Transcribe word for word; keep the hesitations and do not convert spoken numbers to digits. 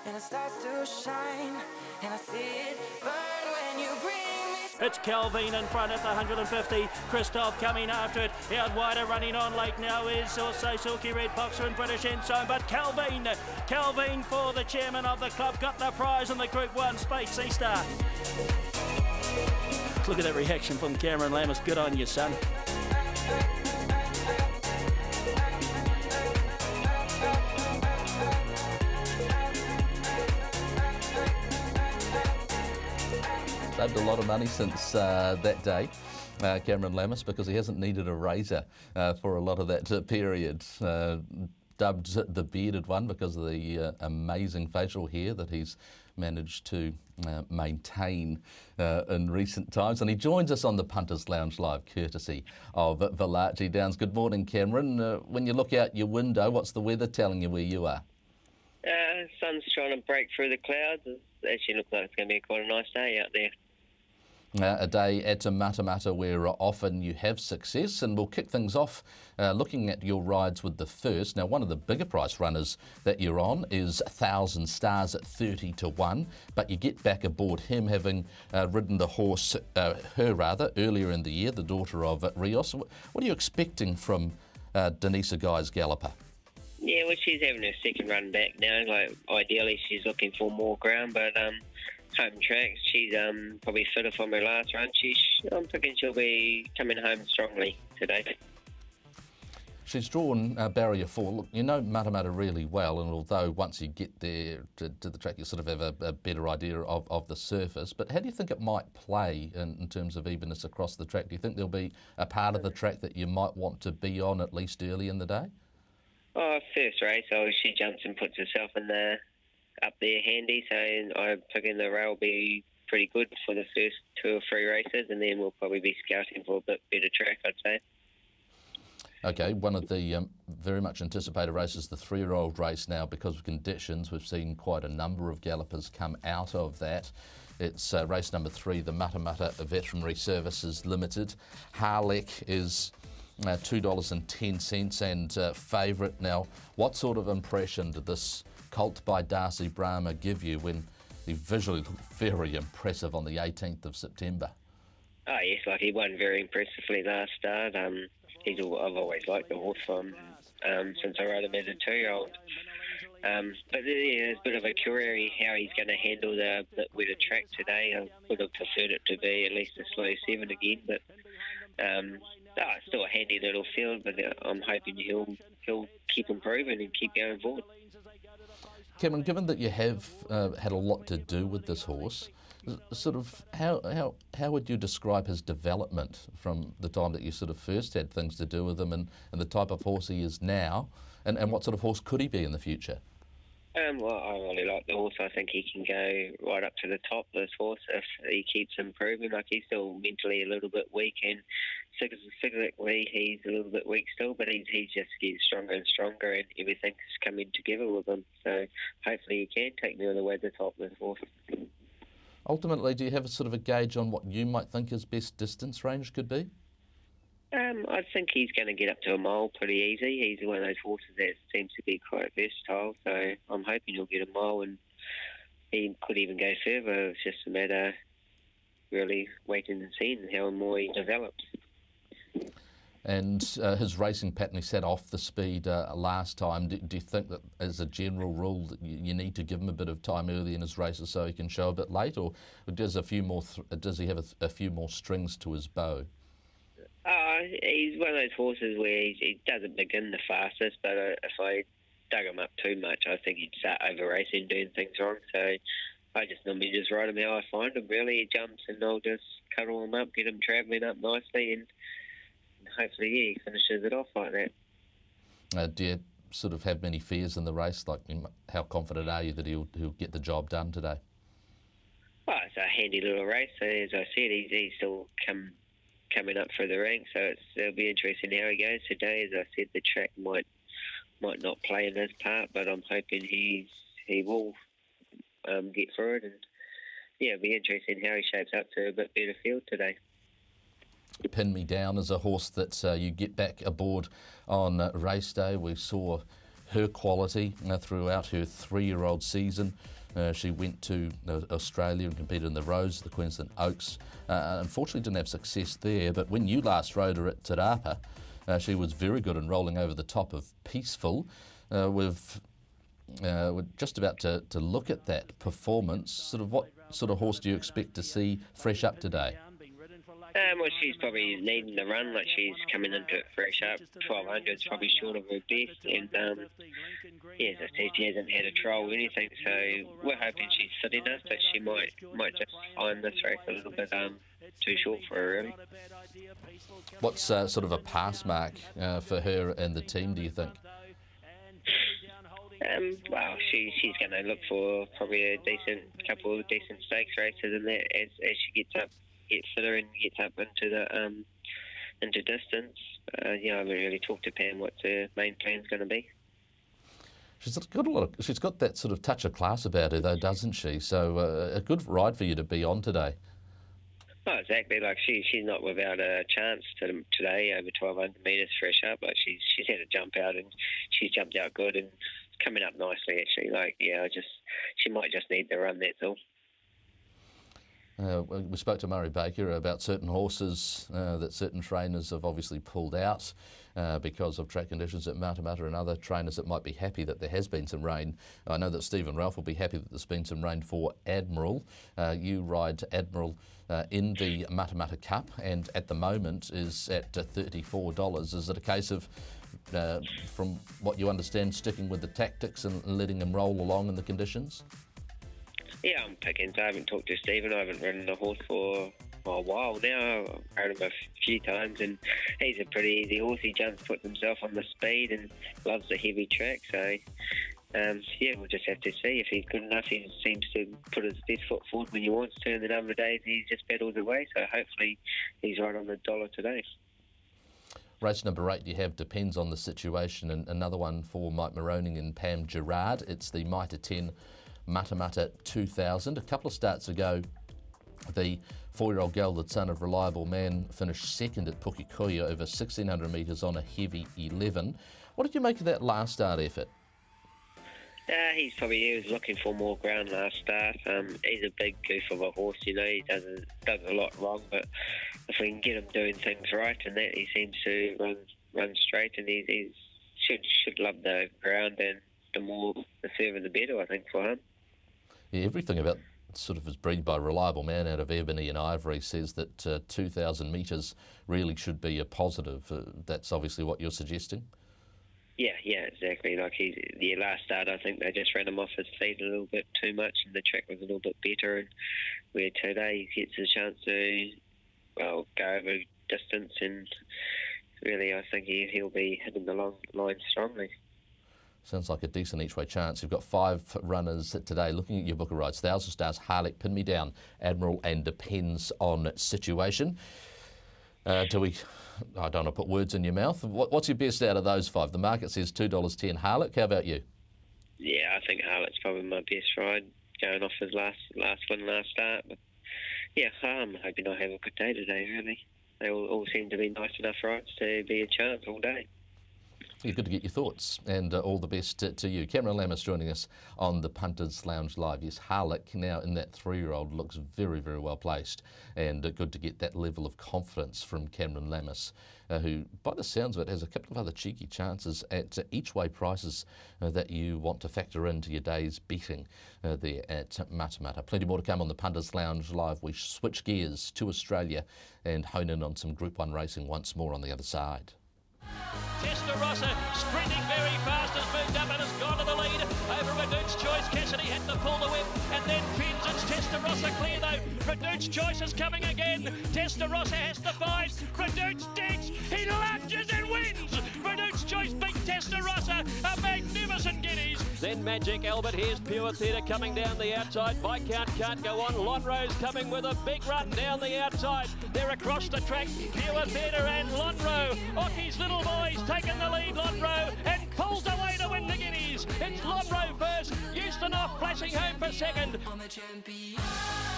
and it starts to shine, and I see it burn when you bring me. It's Calvin in front at the one hundred fifty. Christoph coming after it. Out wider, running on late now is also Silky Red Boxer and British Ensign. But Calvin, Calvin for the chairman of the club, got the prize in the Group one Space Sea Star. Look at that reaction from Cameron Lammas. Good on you, son. Saved a lot of money since uh, that day, uh, Cameron Lammas, because he hasn't needed a razor uh, for a lot of that uh, period. Uh, dubbed the bearded one because of the uh, amazing facial hair that he's managed to uh, maintain uh, in recent times. And he joins us on the Punters Lounge Live, courtesy of Valachi Downs. Good morning, Cameron. Uh, when you look out your window, what's the weather telling you where you are? Uh, sun's trying to break through the clouds. It actually looks like it's going to be quite a nice day out there. Uh, a day at Matamata where uh, often you have success, and we'll kick things off uh, looking at your rides with the first. Now, one of the bigger price runners that you're on is Thousand Stars at thirty to one, but you get back aboard him, having uh, ridden the horse, uh, her rather, earlier in the year, the daughter of uh, Rios. What are you expecting from uh, Denisa Guy's galloper? Yeah, well, she's having her second run back now. Like, ideally, she's looking for more ground, but um, home tracks, she's um, probably fitter from her last run. She's, I'm thinking she'll be coming home strongly today. She's drawn uh, barrier four. Look, you know Matamata really well, and although once you get there to, to the track, you sort of have a, a better idea of, of the surface. But how do you think it might play in, in terms of evenness across the track? Do you think there'll be a part of the track that you might want to be on at least early in the day? Oh, first race, oh, she jumps and puts herself in the up there handy, so I'm thinking the rail will be pretty good for the first two or three races, and then we'll probably be scouting for a bit better track, I'd say. Okay, one of the um, very much anticipated races, the three-year-old race now, because of conditions. We've seen quite a number of gallopers come out of that. It's uh, race number three, the Matamata Veterinary Services Limited. Harlech is uh, two dollars and ten cents and uh, favourite. Now, what sort of impression did this colt by Darcy Brahma give you when he visually looked very impressive on the eighteenth of September? Oh, yes, like he won very impressively last start. Um, he's all, I've always liked the horse from um, since I rode him as a two-year-old. Um, but yeah, there's a bit of a query how he's going to handle the, the with a track today. I would have preferred it to be at least a slow seven again, but um, oh, it's still a handy little field. But I'm hoping he'll he'll keep improving and keep going forward. Cameron, given that you have uh, had a lot to do with this horse, sort of how, how how would you describe his development from the time that you sort of first had things to do with him, and, and the type of horse he is now, and, and what sort of horse could he be in the future? Um, well, I really like the horse. I think he can go right up to the top, this horse, if he keeps improving. Like, he's still mentally a little bit weak, and physically he's a little bit weak still, but he's, he's just getting stronger and stronger, and everything's coming together with him. So hopefully he can take me all the way to the top, this horse. Ultimately, do you have a sort of a gauge on what you might think his best distance range could be? Um, I think he's going to get up to a mile pretty easy. He's one of those horses that seems to be quite versatile, so I'm hoping he'll get a mile, and he could even go further. It's just a matter really waiting and seeing how more he develops. And uh, his racing pattern, he set off the speed uh, last time. Do, do you think that as a general rule that you, you need to give him a bit of time early in his races so he can show a bit late, or does a few more th does he have a, th a few more strings to his bow? Uh, he's one of those horses where he, he doesn't begin the fastest, but uh, if I dug him up too much, I think he'd start over racing, doing things wrong. So I just normally just ride him how I find him. Really, he jumps and I'll just cuddle him up, get him travelling up nicely, and hopefully, yeah, he finishes it off like that. Uh, do you sort of have many fears in the race? Like, how confident are you that he'll, he'll get the job done today? Well, it's a handy little race. So as I said, he's, he's still come, coming up through the ranks, so it's, it'll be interesting how he goes today. As I said, the track might might not play in his part, but I'm hoping he's he will um, get through it. And yeah, it'll be interesting how he shapes up to a bit better field today. Pin Me Down is a horse that uh, you get back aboard on uh, race day. We saw her quality uh, throughout her three-year-old season. Uh, she went to uh, Australia and competed in the Rose, the Queensland Oaks. Uh, unfortunately didn't have success there, but when you last rode her at Te Rapa, uh, she was very good in rolling over the top of Peaceful. Uh, we've, uh, we're just about to, to look at that performance. Sort of what sort of horse do you expect to see fresh up today? Um, well, she's probably needing the run, like she's coming into it fresh up. twelve hundred is probably short of her best, and um, yeah, as I said, she hasn't had a trial or anything, so we're hoping she's fit enough that she might might just find this race a little bit um, too short for her, really. What's uh, sort of a pass mark uh, for her and the team, do you think? Um, well, she, she's going to look for probably a decent couple of decent stakes races in that as, as she gets up. Gets fitter and gets up into the um, into distance. Uh, yeah, I haven't really talked to Pam what the main plan's going to be. She's got a lot of, she's got that sort of touch of class about her, though, doesn't she? So uh, a good ride for you to be on today. Oh, exactly. Like she, she's not without a chance to, today over twelve hundred metres fresh up. Like she's she's had a jump out and she's jumped out good and coming up nicely actually. Like yeah, I just she might just need the run. That's all. Uh, we spoke to Murray Baker about certain horses uh, that certain trainers have obviously pulled out uh, because of track conditions at Matamata, and other trainers that might be happy that there has been some rain. I know that Stephen Ralph will be happy that there's been some rain for Admiral. Uh, you ride Admiral uh, in the Matamata Cup and at the moment is at uh, thirty-four dollars. Is it a case of, uh, from what you understand, sticking with the tactics and letting them roll along in the conditions? Yeah, I'm picking. So I haven't talked to Stephen. I haven't ridden a horse for, for a while now. I've rode him a few times, and he's a pretty easy horse. He jumps, puts himself on the speed, and loves the heavy track. So, um, yeah, we'll just have to see if he's good enough. He seems to put his best foot forward when he wants to, and the number of days he just battles away. So hopefully he's right on the dollar today. Race number eight you have Depends on the Situation, and another one for Mike Maroney and Pam Gerard. It's the Mitre ten Matamata two thousand. A couple of starts ago, the four-year-old gelded son of Reliable Man finished second at Pukekohe over sixteen hundred metres on a heavy eleven. What did you make of that last start effort? Uh, he's probably he was looking for more ground last start. Um, he's a big goof of a horse, you know. He does a, does a lot wrong, but if we can get him doing things right, and that he seems to run run straight, and he he's, should should love the ground, and the more the further the better, I think, for him. Yeah, everything about sort of is breed by Reliable Man out of Ebony and Ivory says that uh, two thousand metres really should be a positive. Uh, that's obviously what you're suggesting? Yeah, yeah, exactly. Like he, the last start, I think they just ran him off his feet a little bit too much, and the track was a little bit better. And where today he gets a chance to, well, go over distance, and really, I think he he'll be hitting the long line strongly. Sounds like a decent each-way chance. You've got five runners today. Looking at your book of rides, Thousand Stars, Harlech, Pin Me Down, Admiral, and Depends on Situation. Uh, do we? I don't want to put words in your mouth. What, what's your best out of those five? The market says two dollars ten. Harlech, how about you? Yeah, I think Harlech's probably my best ride, going off his last last win last start. But yeah, I'm hoping I have a good day today. Really, they all, all seem to be nice enough rides to be a chance all day. Yeah, good to get your thoughts, and uh, all the best to, to you. Cameron Lammas joining us on the Punters Lounge Live. Yes, Harlech now in that three-year-old looks very, very well placed, and uh, good to get that level of confidence from Cameron Lammas, uh, who, by the sounds of it, has a couple of other cheeky chances at uh, each-way prices uh, that you want to factor into your day's betting uh, there at Matamata. Plenty more to come on the Punters Lounge Live. We switch gears to Australia and hone in on some Group one racing once more on the other side. Testarossa sprinting very fast, has moved up and has gone to the lead over Reduce Choice. Cassidy had to pull the whip and then pins. It's Testarossa clear though. Reduce Choice is coming again. Testarossa has to fight. Reduce digs. He lunges and wins. Reduce Choice beat Testarossa. A magnificent guineas. Then Magic Albert. Here's Pure Theatre coming down the outside. Viscount can't go on. Lonro's coming with a big run down the outside. They're across the track. Pure Theatre and Lonro. Ocky's little boys taking the lead, Lonro, and pulls away to win the guineas. It's Lonro first. Houston off, flashing home for second.